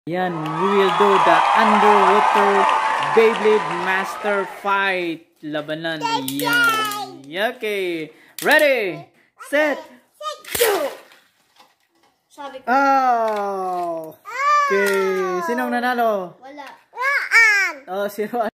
Yan, we will do the underwater Beyblade Master Fight. Labanan. Yan. Okay. Ready, set, go! Oh! Okay. Sinong nanalo? Wala. Oh, si Roan.